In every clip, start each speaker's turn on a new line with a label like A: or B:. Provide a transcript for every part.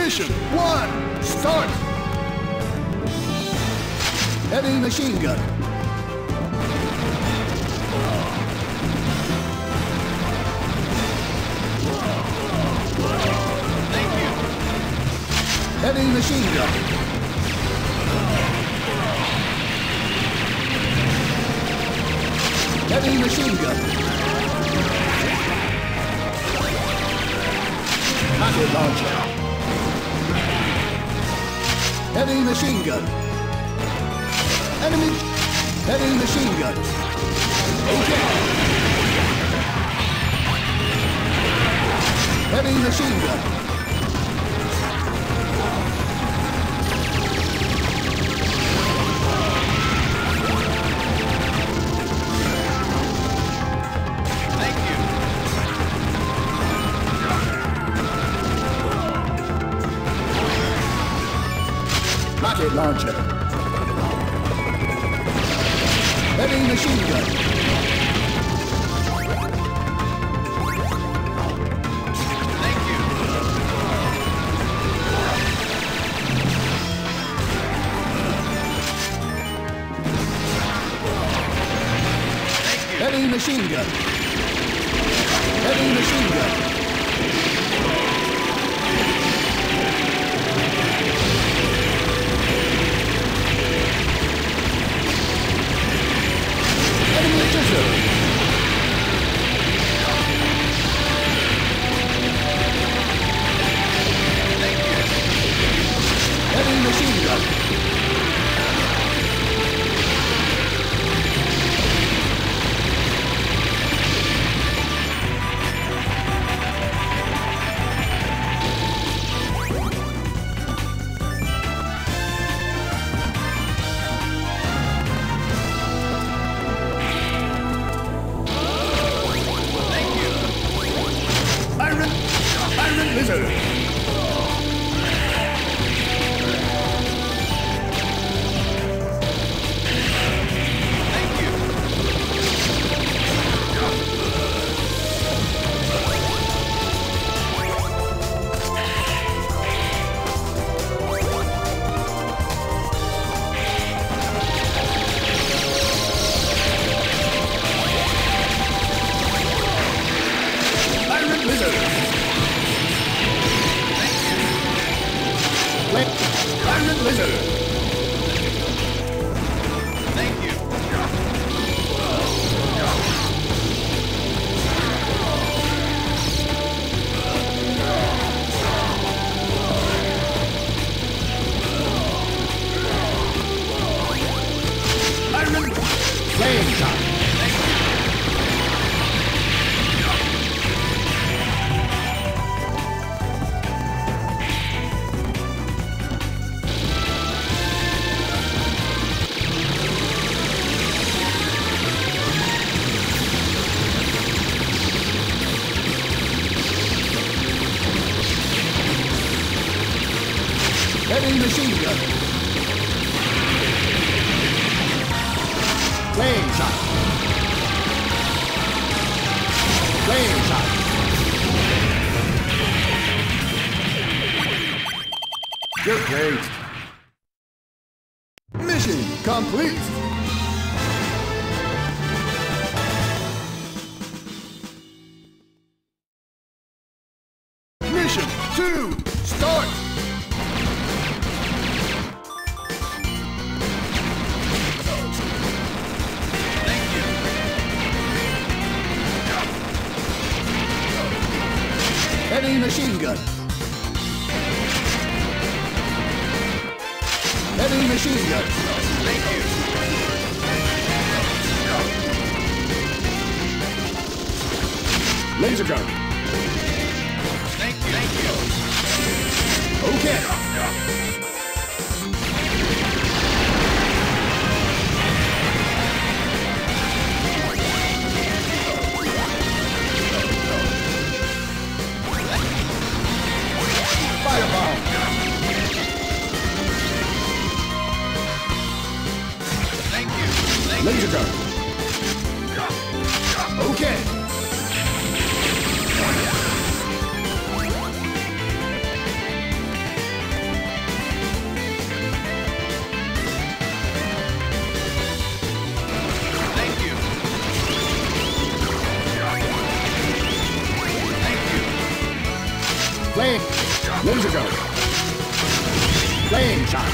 A: Mission 1, start! Heavy machine gun.
B: Thank you.
A: Heavy machine gun. Heavy machine gun. Rocket launcher. Heavy machine gun. Enemy. Heavy machine gun. Okay. Heavy machine gun.
B: Thank you.
A: Rocket launcher. Heavy machine gun.
B: Thank you.
A: Heavy machine gun. Heavy machine gun. Enemy artillery.
B: Thank you.
A: Heavy machine gun.
B: Thank you.
A: Iron Lizard.
B: Thank you.
A: Iron Lizard. Iron Lizard.
B: Thank you.
A: Iron Flame Shot. Heavy machine gun. Flame shot. Flame shot. You're great. Mission complete. Mission 2, start.
B: Thank you.
A: Heavy machine gun. Heavy machine gun.
B: Thank you.
A: Laser gun.
B: Thank you. Thank you.
A: Okay. Firebomb.
B: Thank you. Thank you.
A: Laser gun. Okay. Flame. Laser gun. Flame shot.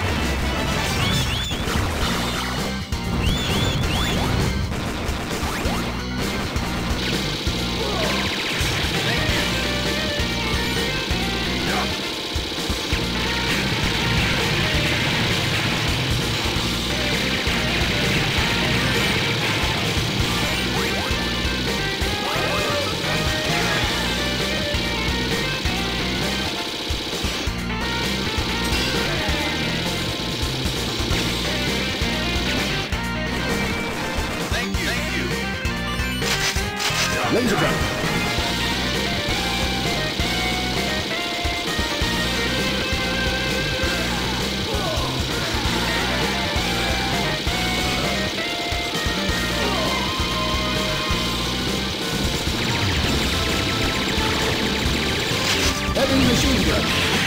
A: Laser gun. Heavy machine gun.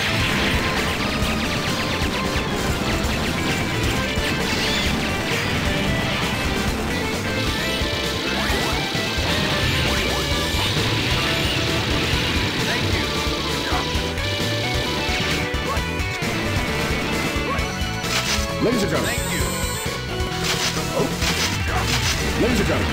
A: Laser gun.
B: Thank you.
A: Oh. Laser gun.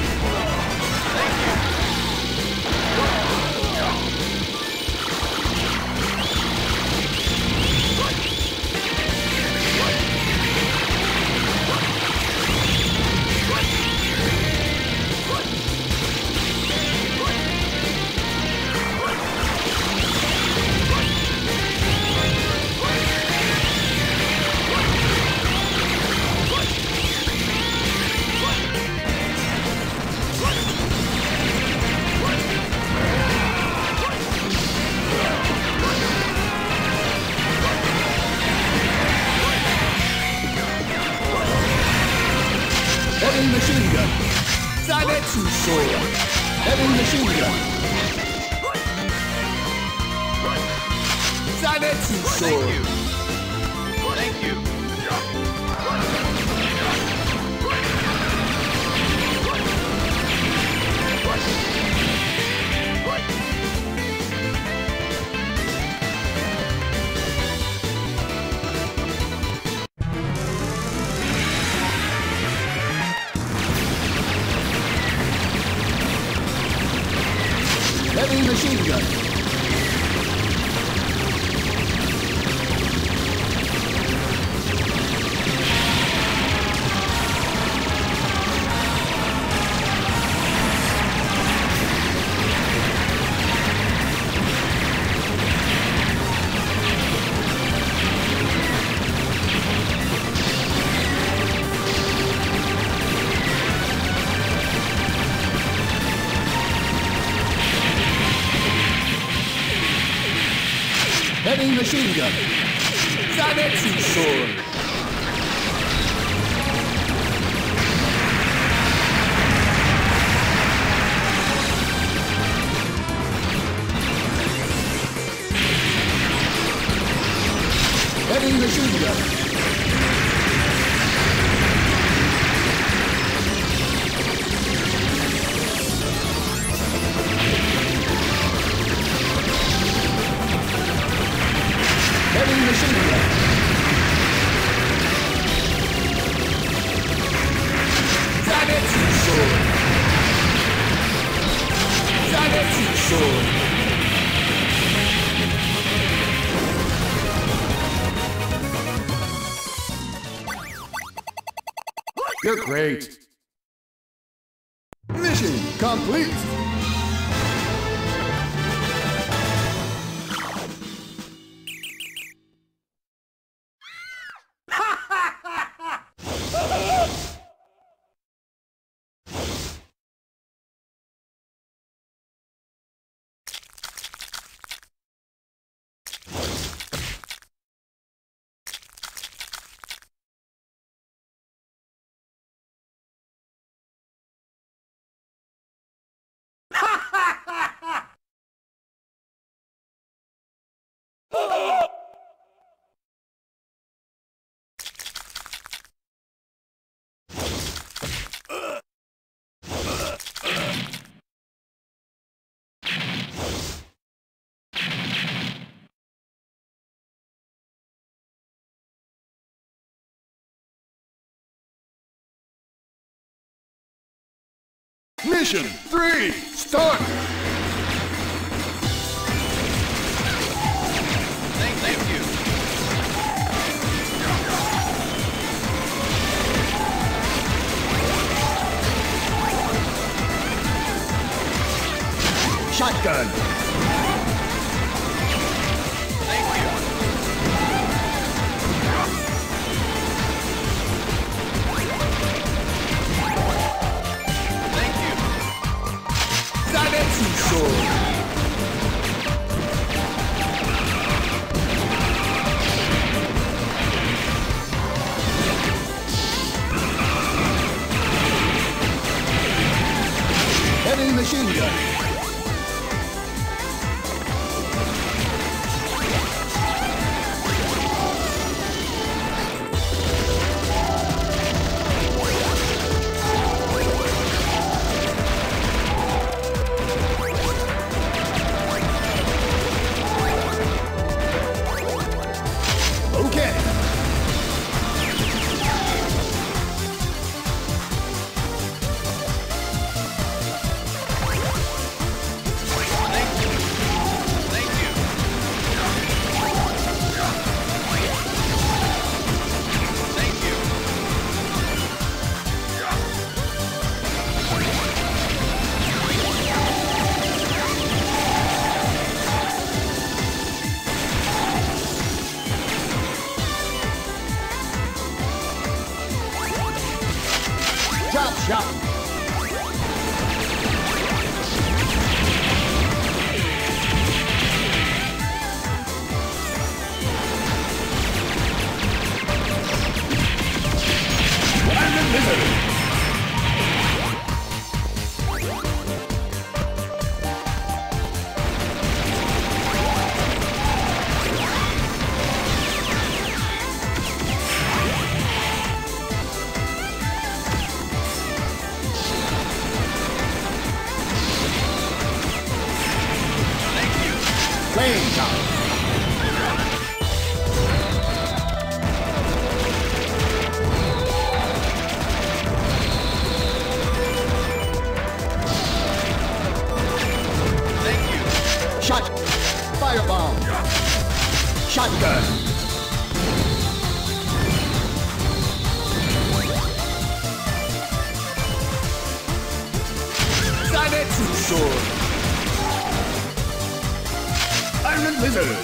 A: Heavy machine gun. Zanetsu sword. Heavy machine gun. Zanetsu
B: Thank
A: sword.
B: you. Thank you.
A: Heavy machine gun. Heavy machine gun. Zanetsu sword. Heavy machine gun. Heavy machine gun. Zanetsu sword. Zanetsu sword. You're great. Mission complete. Mission 3, start!
B: Thank you.
A: Shotgun!
B: Thank you. Thank you.
A: Zanetsu sword! Heavy machine gun! Okay.
B: Thank you. Thank you.
A: Drop shot! Diamond Lizard! Flame shot!
B: Thank you.
A: Shot! Firebomb! Shotgun! Zanetsu sword! Iron Lizard!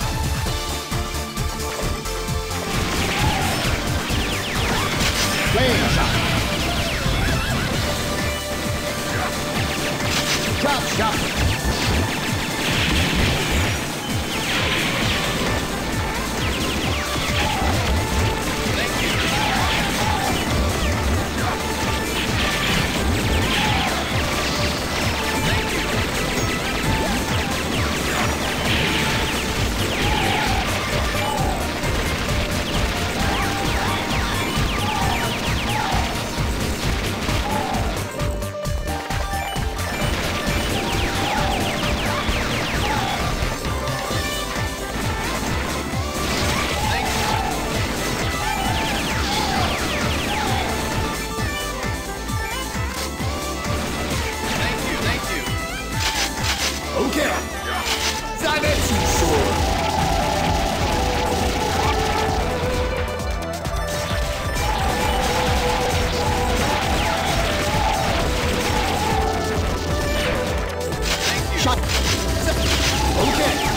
A: Flame shot! Drop shot!
B: Thank you. Thank you. Thank you. Thank you. Thank you.
A: Okay! Zanetsu sword!
B: Thank you.
A: Shot! Okay!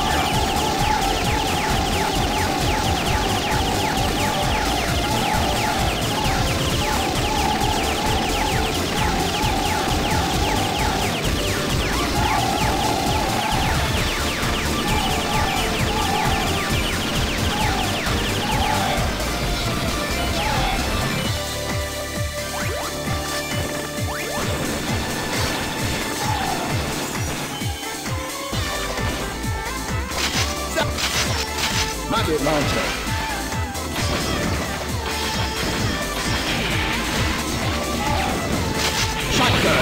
A: Rocket launcher! Shotgun!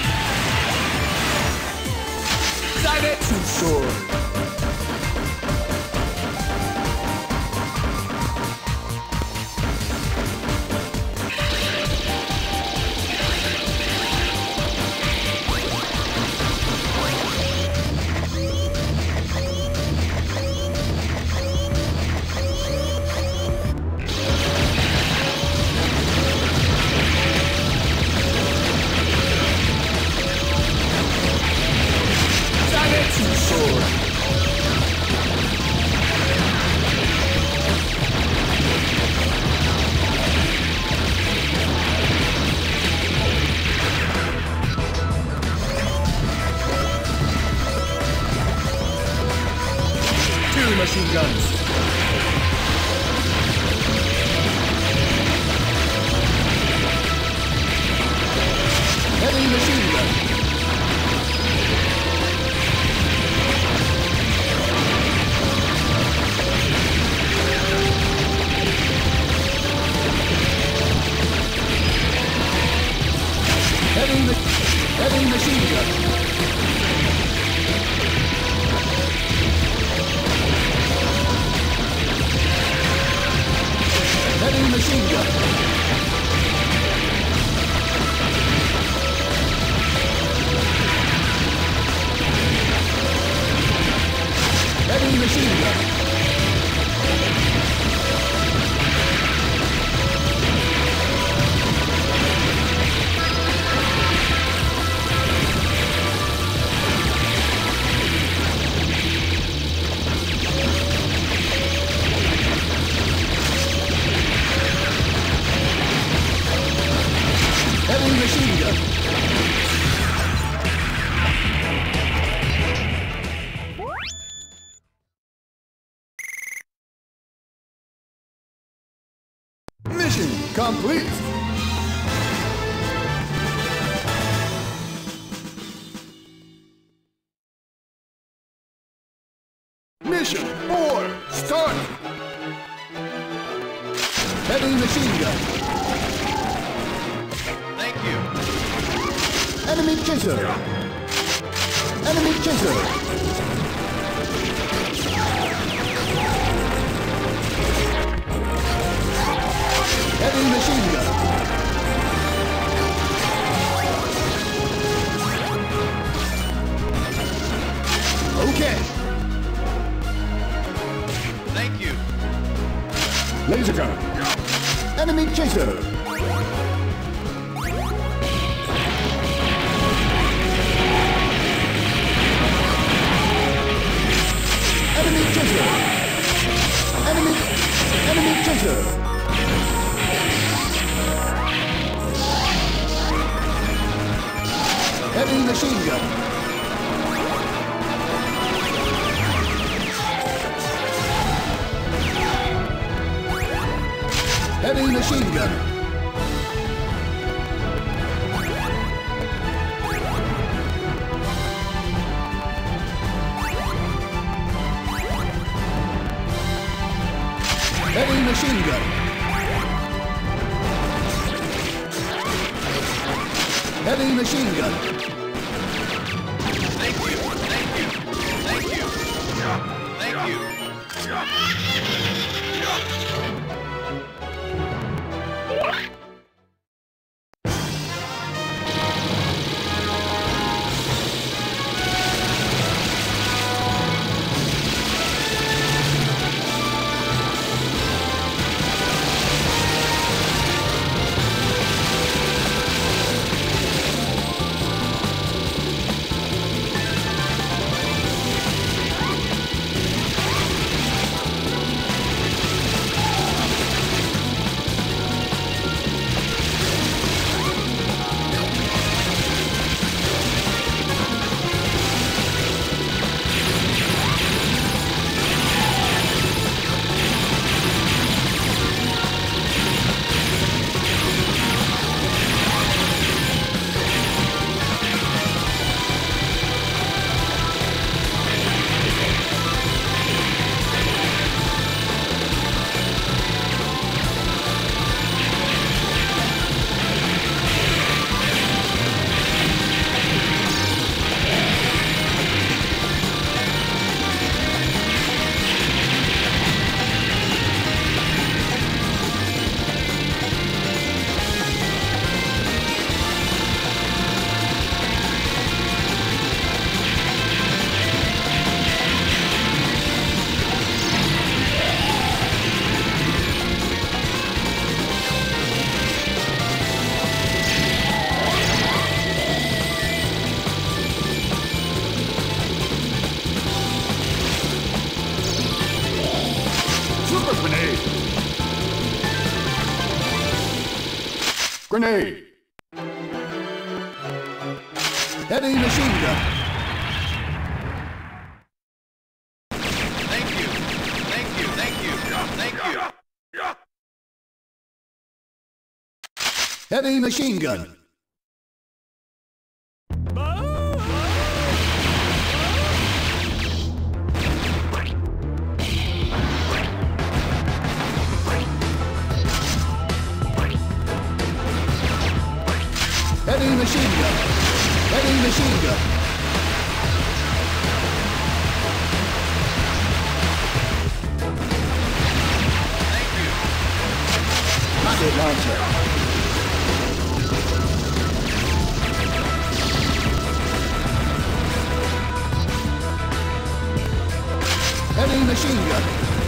A: Zanetsu sword! machine guns. Heavy machine gun. Heavy machine gun. Heavy machine gun. Heavy machine gun. Heavy machine gun. Mission complete. Mission 4, start. Heavy machine gun.
B: Thank you.
A: Enemy chaser! Enemy chaser! Heavy machine gun! Okay!
B: Thank you.
A: Laser gun! Enemy chaser! Enemy chaser! Enemy chaser! Heavy machine gun! Heavy machine gun! Heavy machine gun! Heavy machine gun!
B: Thank you. Thank you. Thank you. Thank you.
A: Grenade! Heavy machine gun!
B: Thank you.
A: Heavy machine gun. Heavy machine gun. Heavy machine gun.
B: Thank you.
A: Rocket launcher. Heavy machine gun.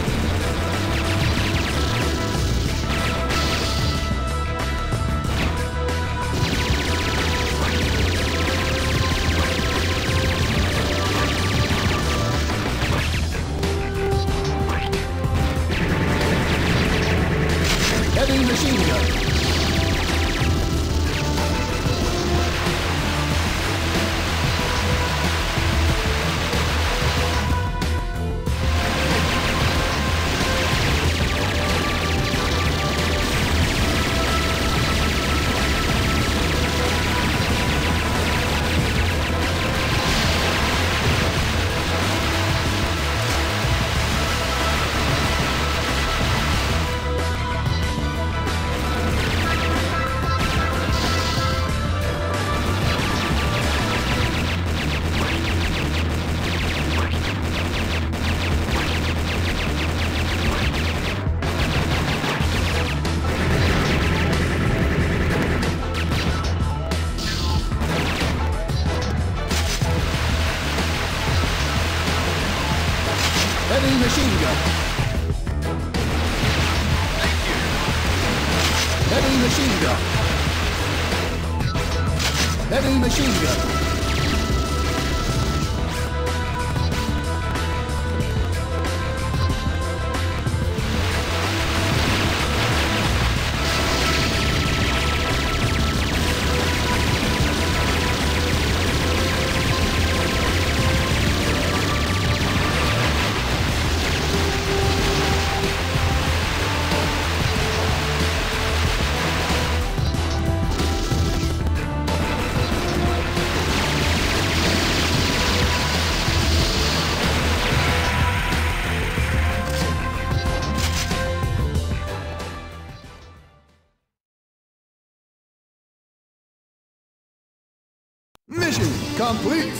A: Heavy machine gun. Heavy machine gun.
B: Thank you.
A: Heavy machine gun. Heavy machine gun. Mission complete.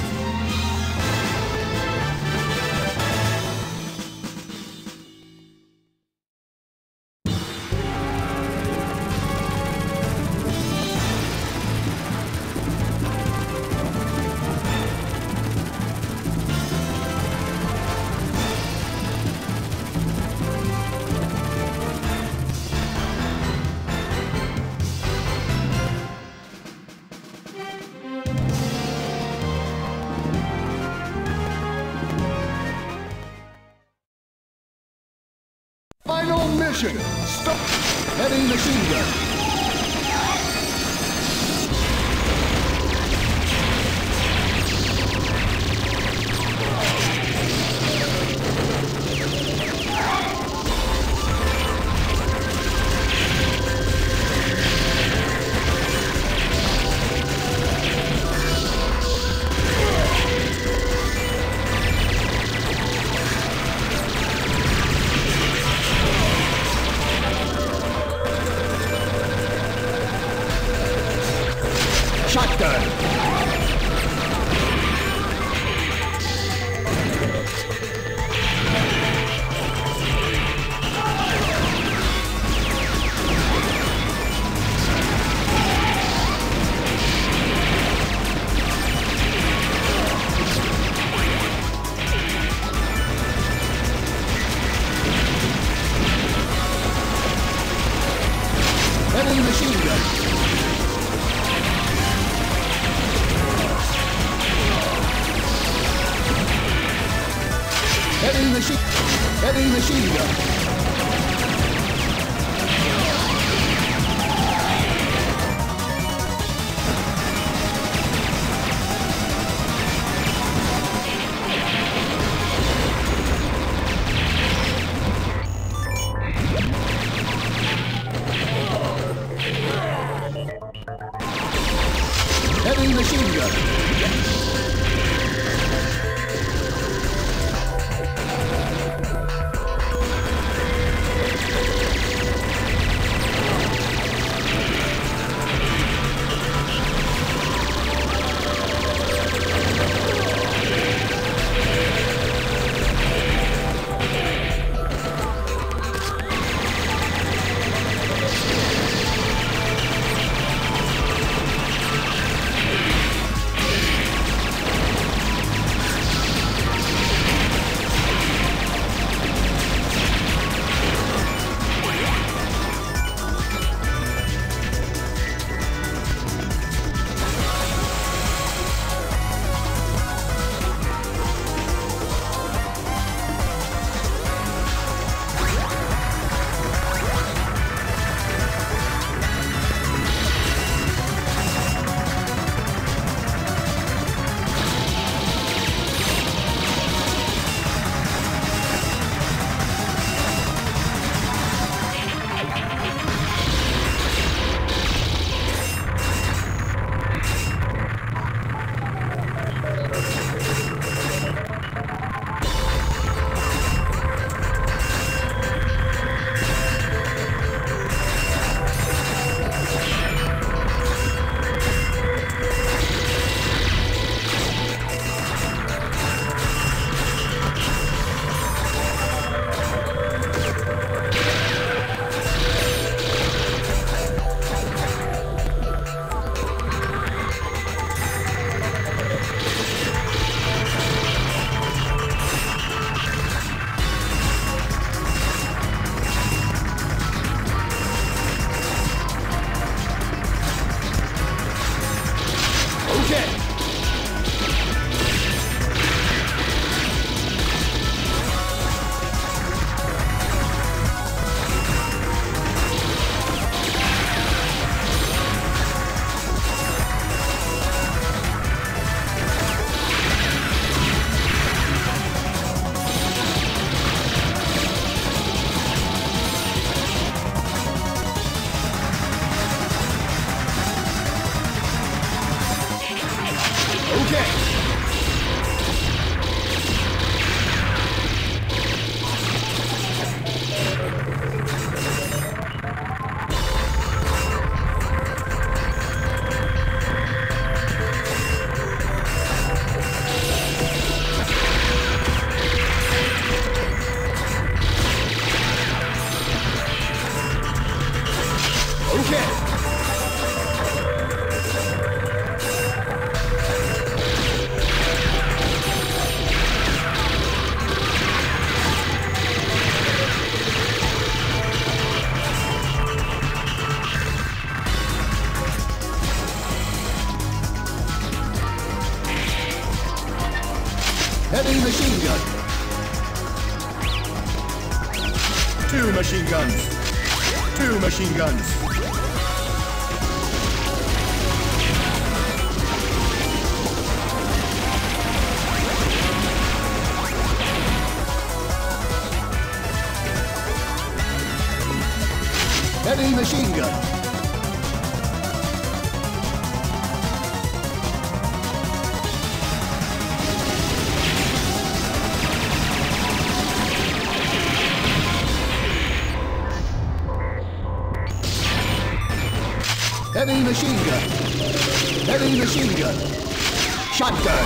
A: Final mission. Stop. Heavy machine gun. Shotgun. Heavy machine gun. Heavy machine gun. Okay. Heavy machine gun. 2 machine guns. 2 machine guns. Heavy machine gun. Heavy machine gun. Heavy machine gun. Shotgun.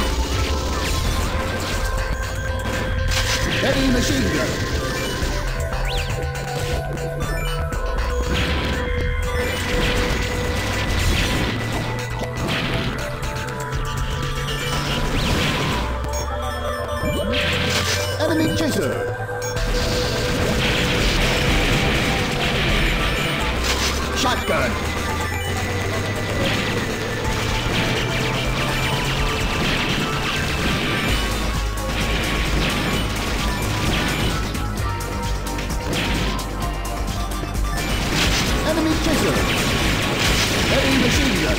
A: Heavy machine gun. Enemy chaser. Shotgun. Enemy chaser. Heavy machine gun.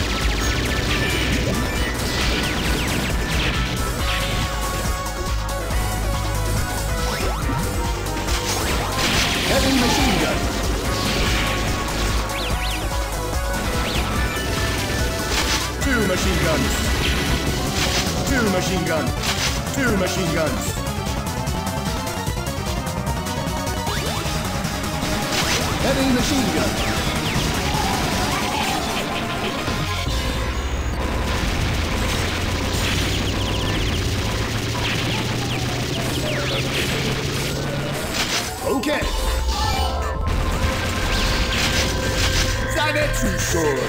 A: Heavy machine gun. Two machine guns. 2 machine gun. 2 machine guns. Heavy machine gun. Okay. Zanetsu sword.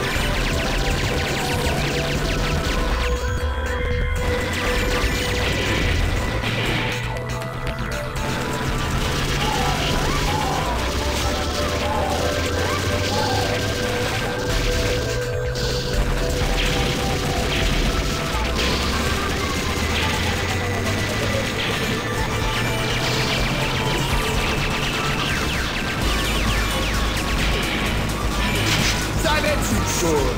A: Zanetsu sword.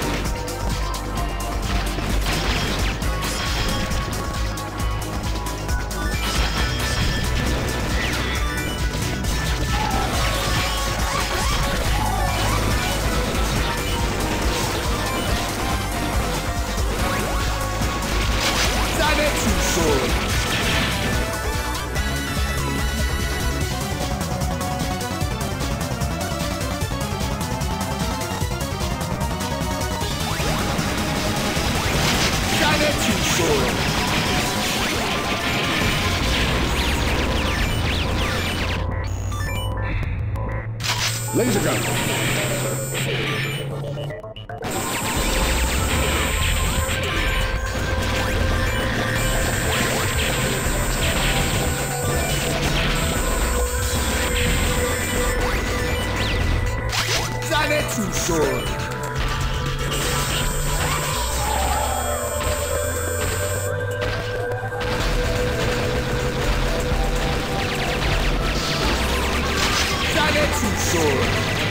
A: Zanetsu sword. Zanetsu sword. Laser gun. Zanetsu sword. Zanetsu sword.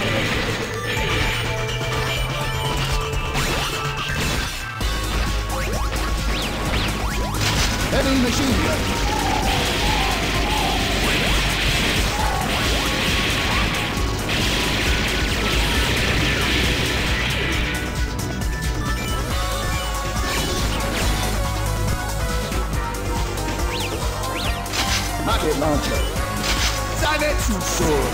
A: Heavy machine gun. Rocket launcher. Zanetsu sword.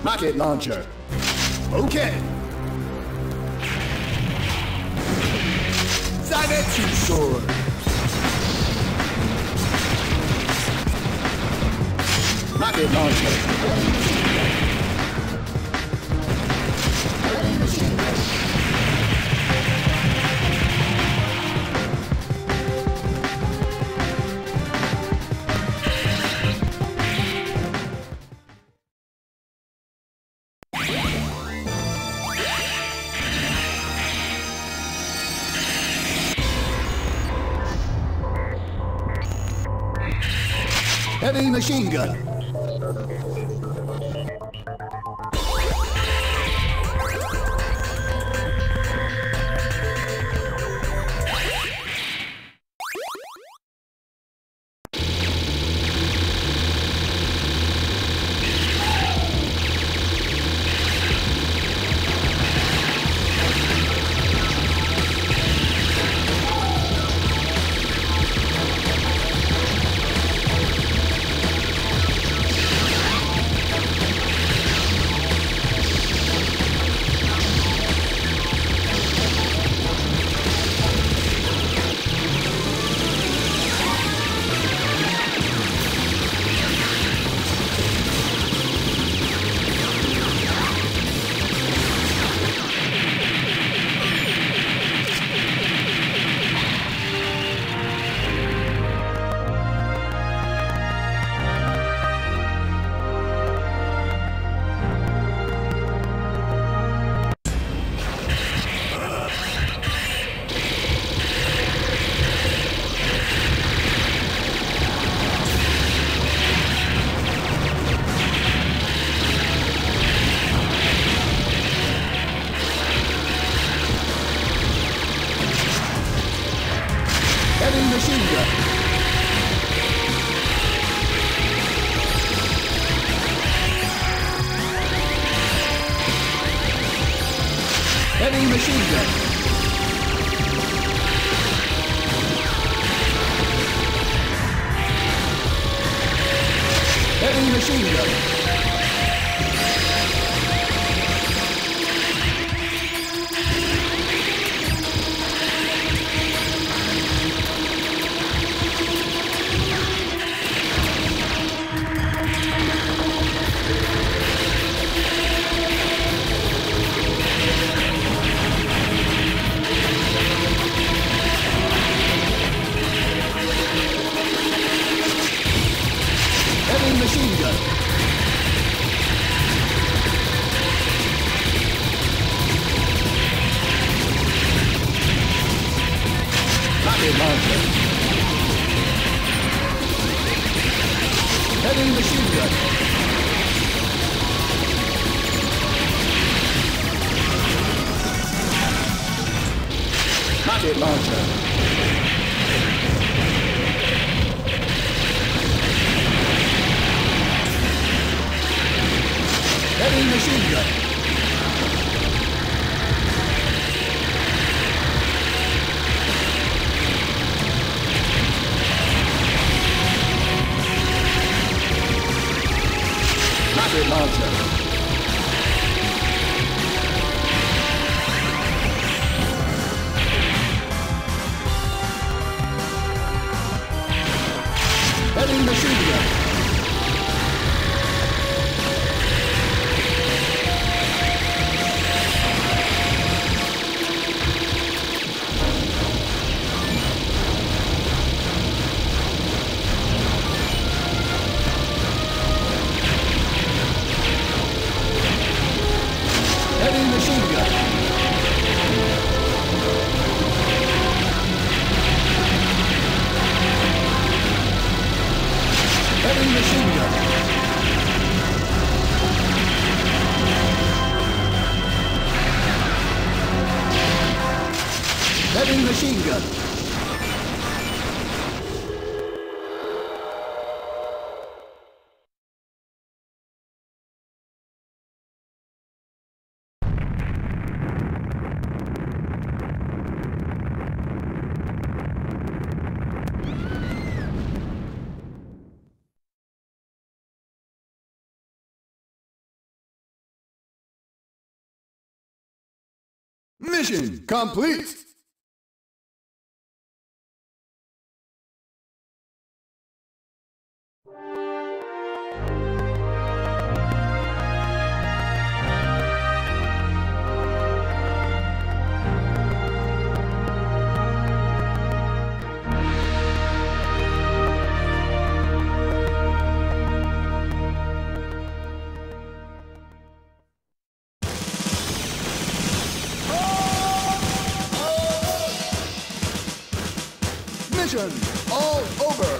A: Rocket launcher. Okay. Zanetsu sword. Rocket launcher. Heavy machine gun. Heavy machine gun. Heavy machine gun. Heavy machine gun. Heavy machine gun. Rocket launcher. Heavy machine gun. Rocket launcher. Heavy machine gun. Rocket launcher. Heavy machine gun. Heavy machine gun. Heavy machine gun. Heavy machine gun. Mission complete! Mission all over!